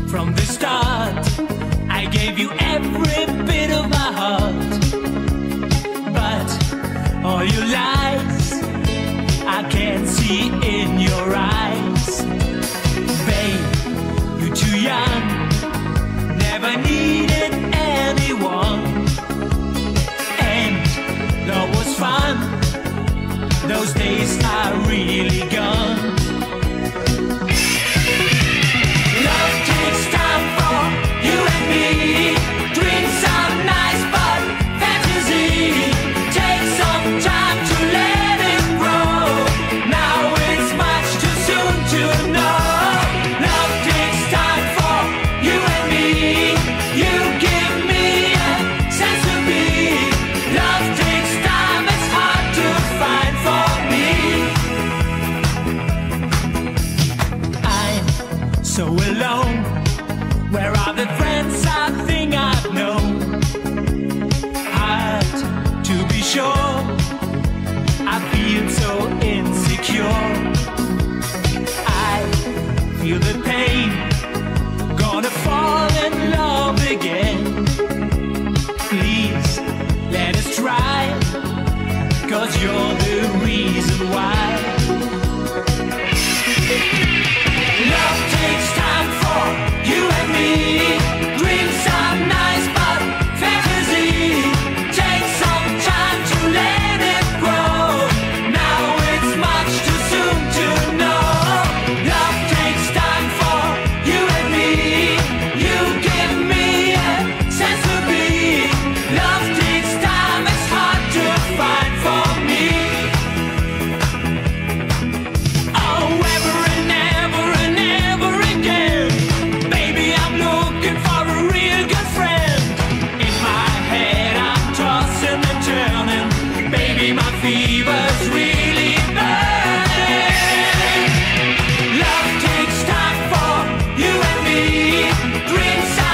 From the start, I gave you every bit of my heart, but all your lies I can't see in your eyes. Babe, you're too young, never needed anyone, and love was fun. Those days are really gone. Love takes time for you and me. Dreams are nice, but fantasy takes some time to let it grow. Now it's much too soon to know. Love takes time for you and me. You give me a sense of me. Love takes time, it's hard to find for me. I'm so alone. Where are the friends I think I've known? Hard to be sure, I feel so insecure. I feel the pain, gonna fall in love again. Please, let us try, 'cause you're the reason why. Love takes time for you and me. Dreams are nice, but fantasy takes some time to let it grow. Now it's much too soon to know. Love takes time for you and me. You give me a sense of me. Love takes time, it's hard to find for me. Oh, ever and ever and ever again, baby, I'm looking for a real good friend. In my head, I'm tossing and turning, baby, my fever's really burning. Love takes time for you and me. Dreams